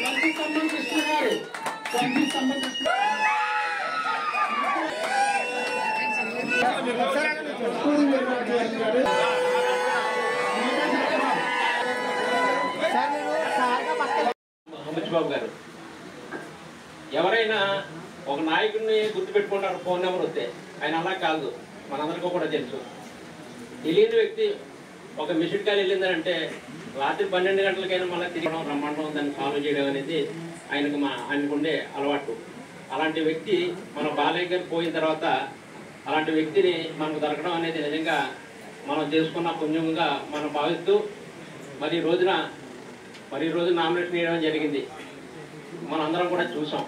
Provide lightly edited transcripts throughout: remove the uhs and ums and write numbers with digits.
బాబు గారు ఎవరైనా ఒక నాయకుడిని గుర్తుపెట్టుకుంటారు ఫోన్ నెంబర్ వస్తే, ఆయన అలా కాదు, మనందరికీ కూడా తెలుసు. తెలియని వ్యక్తి ఒక మిస్డ్ కాల్ వెళ్ళిందంటే రాత్రి 12 గంటలకైనా మళ్ళీ తిరగడం, రమ్మండం, దాన్ని సాల్వ్ చేయడం అనేది ఆయనకుండే అలవాటు. అలాంటి వ్యక్తి మన బాలయ్య గారు పోయిన తర్వాత అలాంటి వ్యక్తిని మనకు దొరకడం అనేది నిజంగా మనం చేసుకున్న పుణ్యంగా మనం భావిస్తూ మరి ఈ రోజు నామినేషన్ చేయడం జరిగింది. మనందరం కూడా చూసాం.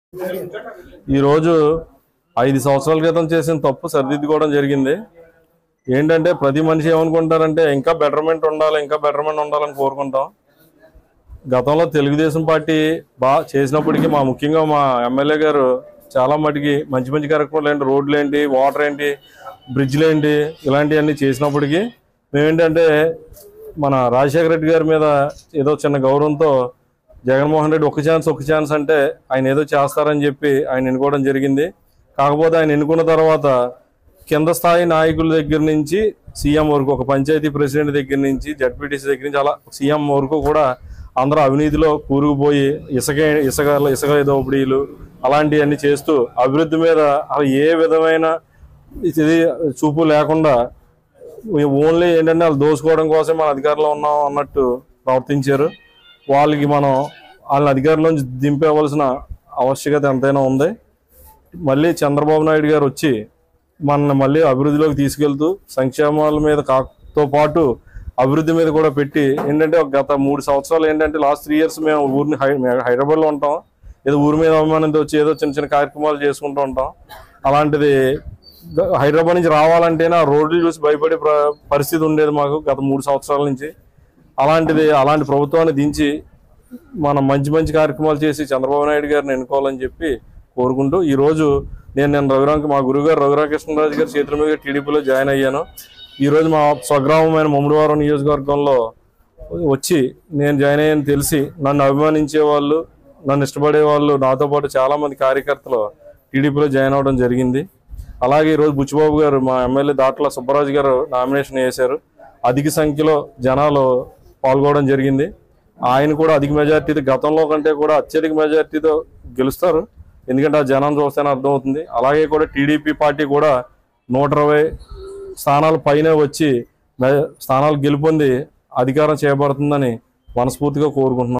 ఈరోజు 5 సంవత్సరాల క్రితం చేసిన తప్పు సరిదిద్దుకోవడం జరిగింది. ఏంటంటే ప్రతి మనిషి ఏమనుకుంటారంటే ఇంకా బెటర్మెంట్ ఉండాలని కోరుకుంటాం. గతంలో తెలుగుదేశం పార్టీ బాగా చేసినప్పటికీ ముఖ్యంగా మా ఎమ్మెల్యే గారు చాలా మటుకి మంచి కార్యక్రమాలు ఏంటి, రోడ్లు ఏంటి, వాటర్ ఏంటి, బ్రిడ్జ్లు ఏంటి, ఇలాంటివన్నీ చేసినప్పటికీ మేమేంటంటే మన రాజశేఖర రెడ్డి గారి మీద ఏదో చిన్న గౌరవంతో జగన్మోహన్ రెడ్డి ఒక ఛాన్స్ అంటే ఆయన ఏదో చేస్తారని చెప్పి ఆయన ఎన్నుకోవడం జరిగింది. కాకపోతే ఆయన ఎన్నుకున్న తర్వాత కింద స్థాయి నాయకుల దగ్గర నుంచి సీఎం వరకు, ఒక పంచాయతీ ప్రెసిడెంట్ దగ్గర నుంచి జడ్పీటీసీ దగ్గర నుంచి అలా సీఎం వరకు కూడా అందరూ అవినీతిలో కూరుకుపోయి ఇసుక దోపిడీలు అలాంటివన్నీ చేస్తూ అభివృద్ధి మీద ఏ విధమైన ఇది చూపు లేకుండా ఓన్లీ ఏంటంటే వాళ్ళు దోచుకోవడం కోసం మన అధికారంలో ఉన్నాం అన్నట్టు ప్రవర్తించారు. వాళ్ళని అధికారంలో నుంచి దింపేవలసిన ఆవశ్యకత ఎంతైనా ఉంది. మళ్ళీ చంద్రబాబు నాయుడు గారు వచ్చి మనల్ని మళ్ళీ అభివృద్ధిలోకి తీసుకెళ్తూ సంక్షేమాల మీద తో పాటు అభివృద్ధి మీద కూడా పెట్టి ఏంటంటే గత 3 సంవత్సరాలు ఏంటంటే లాస్ట్ 3 years మేము ఊరిని హైదరాబాద్లో ఉంటాం. ఏదో ఊరి మీద అభిమానంతో వచ్చి ఏదో చిన్న కార్యక్రమాలు చేసుకుంటూ ఉంటాం. అలాంటిది హైదరాబాద్ నుంచి రావాలంటేనే ఆ రోడ్లు చూసి భయపడే పరిస్థితి ఉండేది మాకు గత 3 సంవత్సరాల నుంచి. అలాంటి ప్రభుత్వాన్ని దించి మనం మంచి కార్యక్రమాలు చేసి చంద్రబాబు నాయుడు గారిని ఎన్నుకోవాలని చెప్పి కోరుకుంటూ ఈరోజు నేను మా గురువుగారు రఘురామకృష్ణరాజు గారి చేతుల మీద టీడీపీలో జాయిన్ అయ్యాను. ఈరోజు మా స్వగ్రామమైన ముమ్మడివారం నియోజకవర్గంలో వచ్చి నేను జాయిన్ అయ్యాను తెలిసి నన్ను అభిమానించే వాళ్ళు, నన్ను ఇష్టపడే వాళ్ళు నాతో పాటు చాలామంది కార్యకర్తలు టీడీపీలో జాయిన్ అవ్వడం జరిగింది. అలాగే ఈరోజు బుచ్చిబాబు గారు మా ఎమ్మెల్యే దాట్ల సుబ్బరాజు గారు నామినేషన్ వేశారు. అధిక సంఖ్యలో జనాలు పాల్గొనడం జరిగింది. ఆయన కూడా అధిక మెజార్టీతో, గతంలో కంటే కూడా అత్యధిక మెజార్టీతో గెలుస్తారు. ఎందుకంటే ఆ జనం చూస్తేనే అర్థమవుతుంది. అలాగే కూడా టీడీపీ పార్టీ కూడా 120 స్థానాల పైన వచ్చి స్థానాలు గెలుపొంది అధికారం చేపడుతుందని మనస్ఫూర్తిగా కోరుకుంటున్నాం.